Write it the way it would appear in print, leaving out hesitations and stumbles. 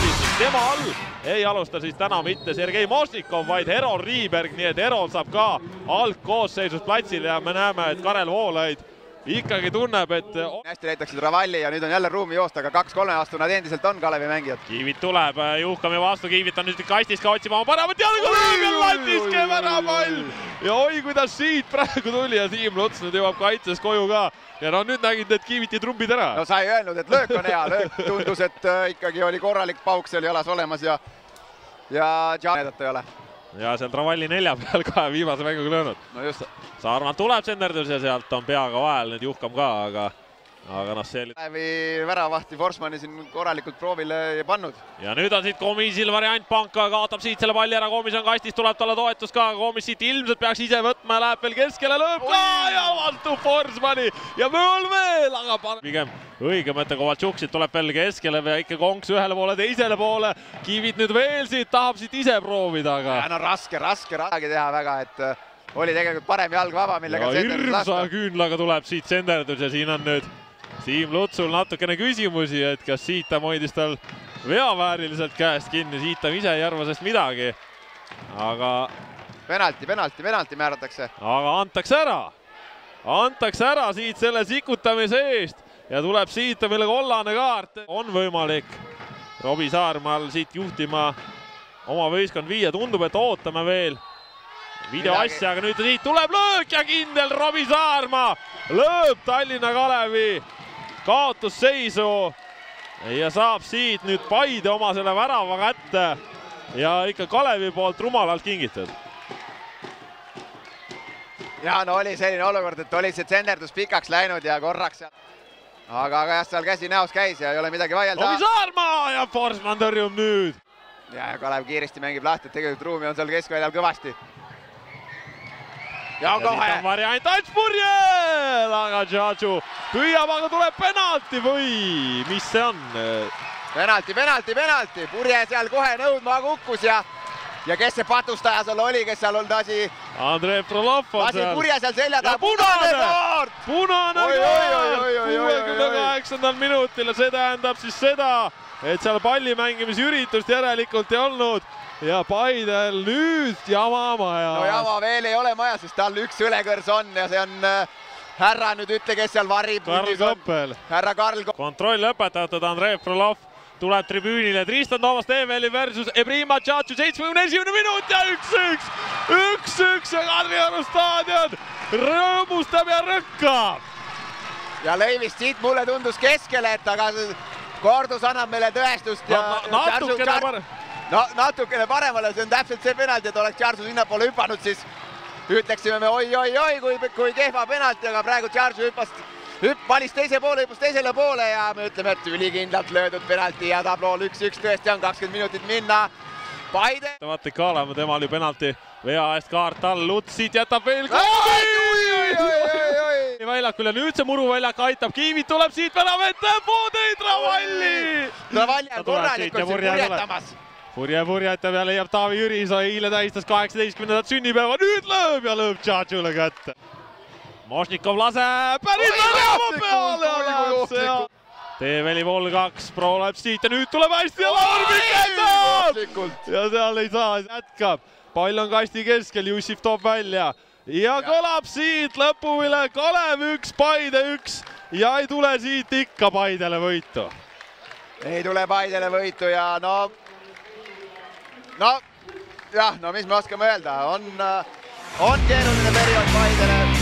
Kostis, tema all ei alusta siis täna mitte Sergei Mošnikov, vaid Herol Riiberg, nii et Herol saab ka algkoosseisus platsile ja me näeme, et Karel Voolaid ikkagi tunneb, et hästi leitakse Travalli ja nüüd on jälle ruumi joosta, aga 2-3-aastune nad endiselt on Kalevi mängijad. Kiivit tuleb, Juhkami vastu, Kiivit on nüüd kastis ka otsima oma paremat jalga, lööb latiske värapall ja oi, kuidas siit praegu tuli ja Siim Luts nüüd jõuab kaitses koju ka ja no nüüd nägid need Kiiviti trumbid ära. No sa ei öelnud, et löök on hea, löök tundus, et ikkagi oli korralik pauk seal jalas olemas ja näidata ei ole. Ja seal Travalli nelja peal ka viimase mänguga löönud. No just. Saarmalt tuleb senderdus ja sealt on peaga vahel nüüd Juhkam ka, aga noh, see oli... Kalevi väravahti Forsmani siin korralikult proovile pannud. Ja nüüd on siit Komisil variant Panka, kaotab siit selle palli ära, Komis on kastis, tuleb talle toetus ka, Komis siit ilmselt peaks ise võtma ja läheb veel keskele, lööb ka ja valtub Forsmani ja mööl veel, aga pigem õige mõte Kovaltšuk siit tuleb veel keskele ja ikka konks ühele poole, teisele poole, Kiivit nüüd veel siit, tahab siit ise proovida, aga... Ja no raske teha väga, et oli tegelikult parem jalg vaba, millega senderdus lasta. Hirmsa küünlaga tuleb siit senderdus ja siin on nüüd Siim Lutsul natukene küsimusi, et kas Siitam hoidis tal veavääriliselt käest kinni, Siitam ise ei arva sest midagi, aga... Penalti määratakse. Aga antakse ära siit selle sikutamise eest ja tuleb Siitamile kollane kaart. On võimalik Robbie Saarmaal siit juhtima oma võistkond viia, tundub, et ootame veel videoasja, aga nüüd siit tuleb löök ja kindel Robbie Saarma lööb Tallinna Kalevi kaotusseisu ja saab siit nüüd Paide oma selle värava kätte ja ikka Kalevi poolt rumalalt kingitud. Ja no oli selline olukord, et oli see senderdus pikaks läinud ja korraks aga jah, seal käsi näos käis ja ei ole midagi vaielda. Robbie Saarma ja Forsman tõrjub nüüd. Ja Kalev kiiresti mängib lahti, et tegelikult ruumi on seal keskväljal kõvasti. Ja kohe! Variant Ants Purjel, aga Tšatšu püüab, aga tuleb penalti või mis see on? Penalti! Purje seal kohe nõudma kukkus ja kes see patustaja seal oli, kes seal olnud asi? Andrei Frolov on seal. Lasi Purje seal selja taha, punane kaart 68. minutil ja see tähendab siis seda, et seal palli mängimise üritust järelikult ei olnud. Ja Paidel nüüd jama majas. No jama veel ei ole majas, sest tal üks õlekõrs on ja see on härra nüüd ütle, kes seal varib. Karl Koppel. Härra Karl Koppel. Kontroll lõpetatud, Andrei Frolov tuleb tribüünile. Tristan Toomas Teemeli versus Ebrima Tšatšu 71. minut ja 1-1 ja Kadrioru staadion rõõmustab ja rõkkab. Ja lõivist siit mulle tundus keskele, et aga kordus annab meile tõestust. Natukene paremale, see on täpselt see penalti, et oleks Tšatšu sinnapoole hüpanud, siis ütleksime me oi, kui kehva penalti, aga praegu Tšatšu valis teisele poole ja me ütleme, et ülikindlalt löödud penalti ja tablool 1-1 tõesti on 20 minutit minna. Paide. Vaata ikka olema, temal ju penalti vea eest kaart all, Luts siit jätab veel väljakul ja nüüd see muruväljak aitab, Kiivit tuleb siit värav ette, Podei Travalli! Travalli on korralikult siin purjetamas. Purjetab ja leiab Taavi Jüriso, eile tähistas 18. sünnipäeva, nüüd lööb ja lööb Tšatšule kätte. Mošnikov laseb päris värava peale. Teeveli Vol 2 proovib siit ja nüüd tuleb hästi ja Laurvik jätab! Ja seal ei saa, jätkab. Pall on kasti keskel, Jussif toob välja. Ja kõlab siit lõpuvile Kalev 1, Paide 1 ja ei tule siit ikka Paidele võitu. Ei tule Paidele võitu ja no mis me oskame öelda, on keeruline periood Paidele.